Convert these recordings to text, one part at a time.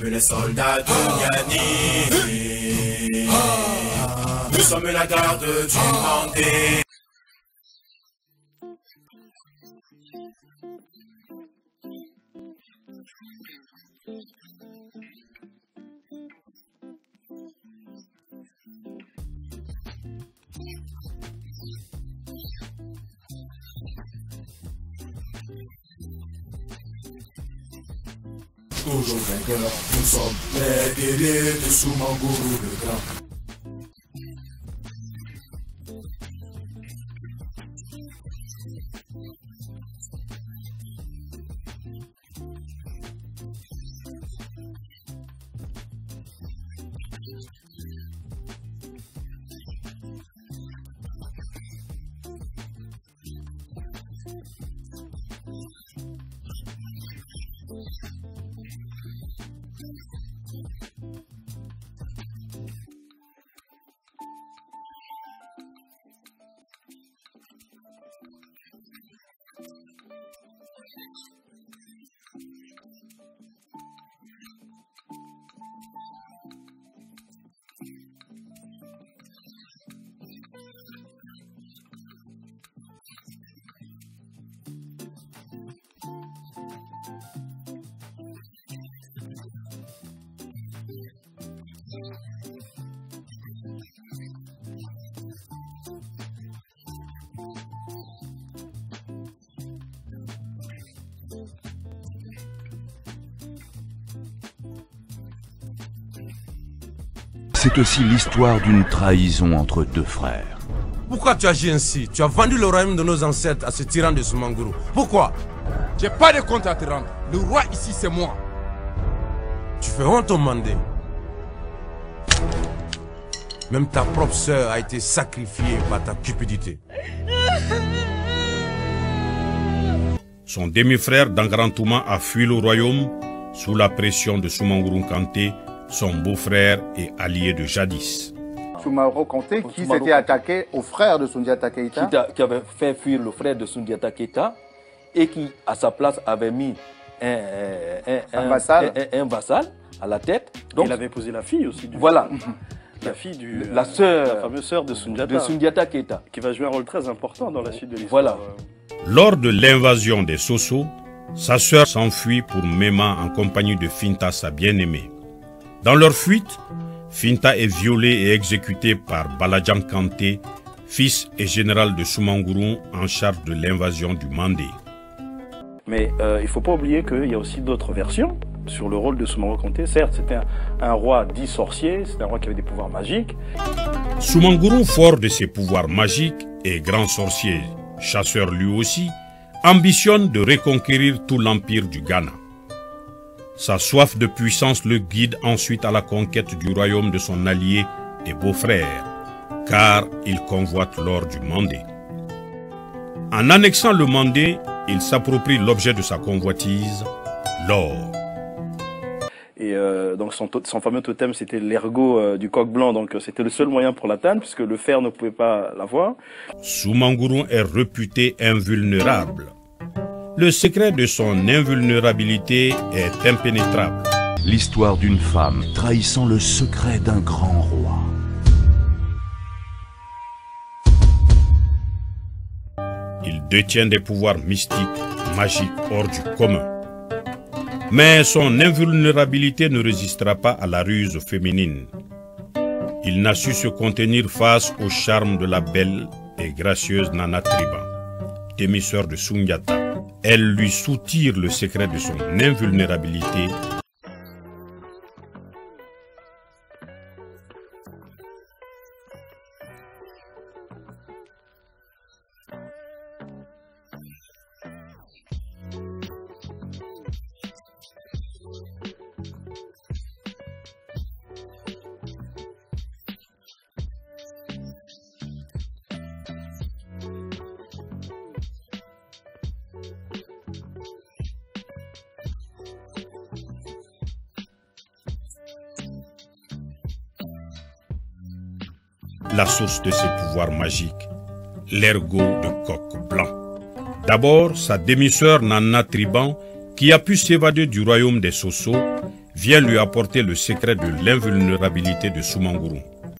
sommes les soldats de Niani. Nous sommes la garde du Mandé. Toujours vainqueurs, nous sommes les guerriers de Soumangourou le Grand. C'est aussi l'histoire d'une trahison entre deux frères. Pourquoi tu agis ainsi? Tu as vendu le royaume de nos ancêtres à ce tyran de Soumangourou. Pourquoi? J'ai pas de compte à te rendre. Le roi ici, c'est moi. Tu fais honte au Mandé. Même ta propre sœur a été sacrifiée par ta cupidité. Son demi-frère Dangarantouma a fui le royaume sous la pression de Soumangourou Kanté, son beau-frère et allié de jadis. Soumangourou Kanté qui s'était attaqué au frère de Soundiata Keïta. Qui avait fait fuir le frère de Soundiata Keïta et qui, à sa place, avait mis un vassal à la tête. Donc, il avait épousé la fille aussi. Voilà. La fille la fameuse sœur de Soundiata Keïta. Qui va jouer un rôle très important dans la suite de l'histoire. Voilà. Lors de l'invasion des Soso, sa sœur s'enfuit pour Mema en compagnie de Finta, sa bien-aimée. Dans leur fuite, Finta est violée et exécutée par Baladjan Kanté, fils et général de Soumangourou en charge de l'invasion du Mandé. Mais il ne faut pas oublier qu'il y a aussi d'autres versions sur le rôle de Soumangourou Kanté. Certes, c'était un roi dit sorcier, c'était un roi qui avait des pouvoirs magiques. Soumangourou, fort de ses pouvoirs magiques et grand sorcier, chasseur lui aussi, ambitionne de reconquérir tout l'empire du Ghana. Sa soif de puissance le guide ensuite à la conquête du royaume de son allié et beau-frère, car il convoite l'or du Mandé. En annexant le Mandé, il s'approprie l'objet de sa convoitise, l'or. Et donc son fameux totem, c'était l'ergot du coq blanc, donc c'était le seul moyen pour l'atteindre, puisque le fer ne pouvait pas l'avoir. Soumangourou est réputé invulnérable. Le secret de son invulnérabilité est impénétrable. L'histoire d'une femme trahissant le secret d'un grand roi. Il détient des pouvoirs mystiques, magiques, hors du commun. Mais son invulnérabilité ne résistera pas à la ruse féminine. Il n'a su se contenir face au charme de la belle et gracieuse Nana Triba, demi-sœur de Soundiata. Elle lui soutire le secret de son invulnérabilité. La source de ses pouvoirs magiques, l'ergot de coq blanc. D'abord, sa demi-sœur Nana Triban, qui a pu s'évader du royaume des Soso, vient lui apporter le secret de l'invulnérabilité de Soumanguru.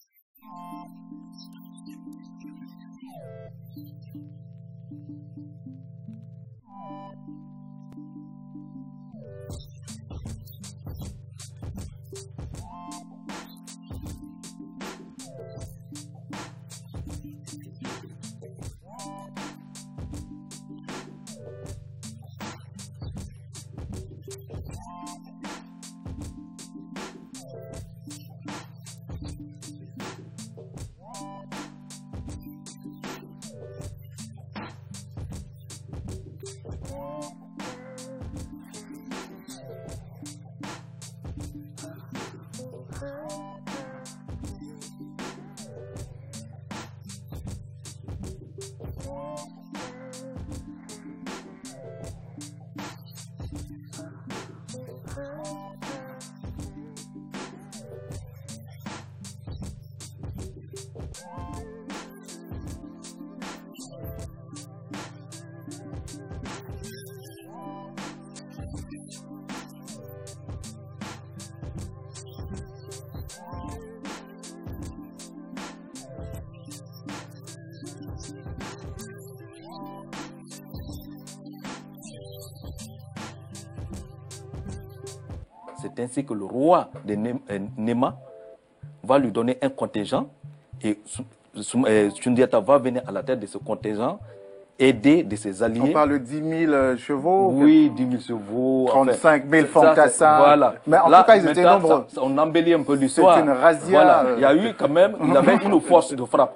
C'est ainsi que le roi de Nema va lui donner un contingent et Sundiata va venir à la tête de ce contingent, aider de ses alliés. On parle de 10 000 chevaux. Oui, 10 000 chevaux. 35 000 fantassins. Voilà. Mais en tout cas, ils étaient nombreux. On embellit un peu l'histoire. C'est une razzia. Voilà. Il y a eu quand même, il avait une force de frappe.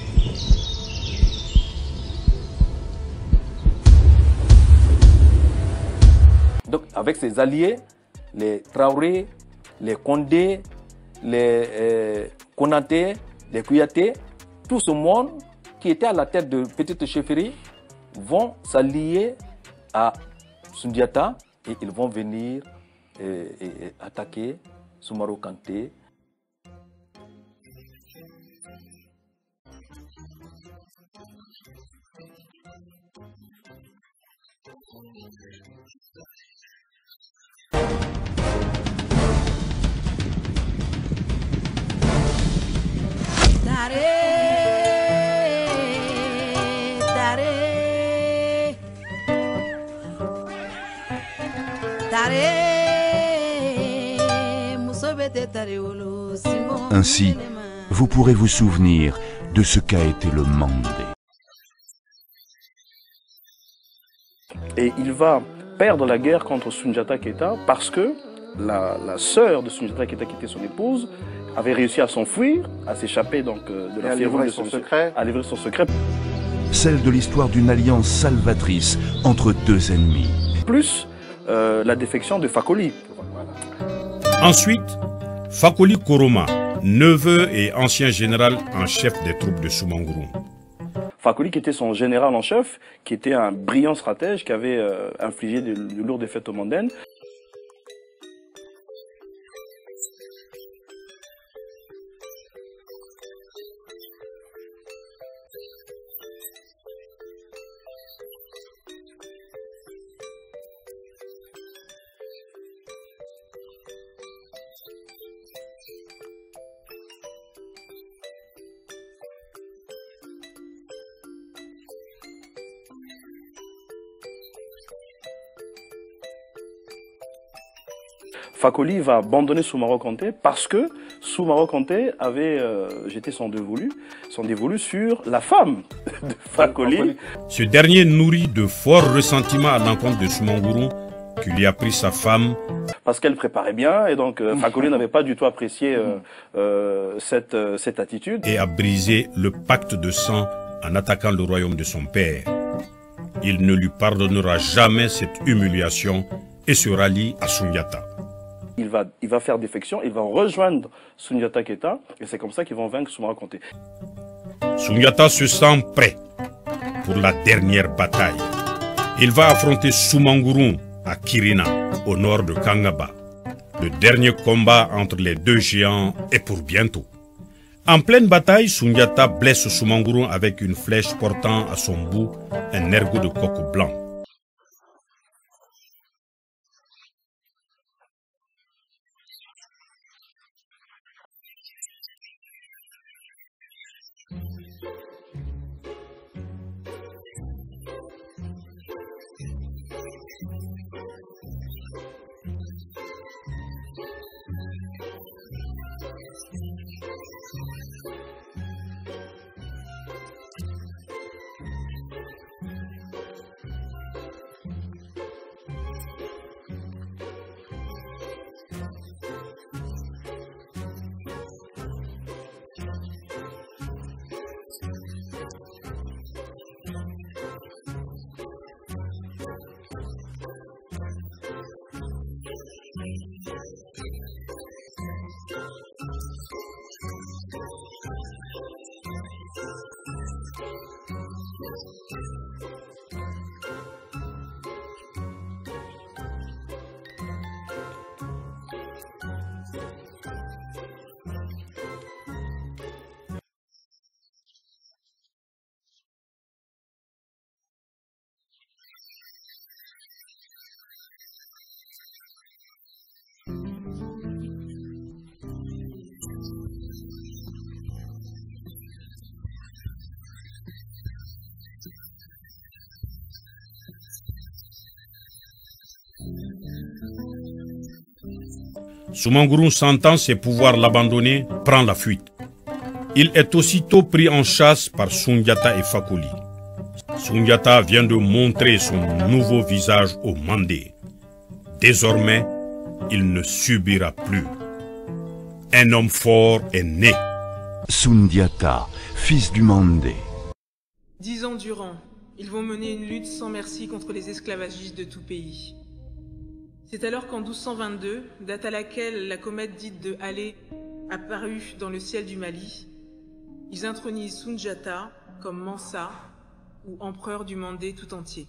Donc, avec ses alliés, les Traoré, les Condé, les Konaté, les Kouyaté, tout ce monde qui était à la tête de petites chefferies vont s'allier à Sundiata et ils vont venir attaquer Soumaro Kanté. Ainsi, vous pourrez vous souvenir de ce qu'a été le Mandé. Et il va perdre la guerre contre Soundiata Keita parce que la sœur de Soundiata Keita, qui était son épouse, avait réussi à s'enfuir, à s'échapper donc de la féroce de son secret, à livrer son secret. Celle de l'histoire d'une alliance salvatrice entre deux ennemis. Plus la défection de Fakoli. Ensuite, Fakoli Koroma, neveu et ancien général en chef des troupes de Soumanguru. Fakoli, qui était son général en chef, qui était un brillant stratège, qui avait infligé de lourdes défaites aux Mondaines. Fakoli va abandonner Soumaro Kanté parce que Soumaro Kanté avait jeté son dévolu sur la femme de Fakoli. Ce dernier nourrit de forts ressentiments à l'encontre de Soumanguru, qui lui a pris sa femme. Parce qu'elle préparait bien, et donc Fakoli n'avait pas du tout apprécié cette attitude. Et a brisé le pacte de sang en attaquant le royaume de son père. Il ne lui pardonnera jamais cette humiliation et se rallie à Sundiata. Il va faire défection, il va rejoindre Sundiata Keita, et c'est comme ça qu'ils vont vaincre Soumaro Kanté. Sundiata se sent prêt pour la dernière bataille. Il va affronter Soumanguru à Kirina, au nord de Kangaba. Le dernier combat entre les deux géants est pour bientôt. En pleine bataille, Sundiata blesse Soumanguru avec une flèche portant à son bout un ergot de coq blanc. Soumangourou, sentant ses pouvoirs l'abandonner, prend la fuite. Il est aussitôt pris en chasse par Soundiata et Fakoli. Soundiata vient de montrer son nouveau visage au Mandé. Désormais, il ne subira plus. Un homme fort est né. Soundiata, fils du Mandé. 10 ans durant, ils vont mener une lutte sans merci contre les esclavagistes de tout pays. C'est alors qu'en 1222, date à laquelle la comète dite de Halley apparut dans le ciel du Mali, ils intronisent Soundiata comme Mansa, ou empereur du Mandé tout entier.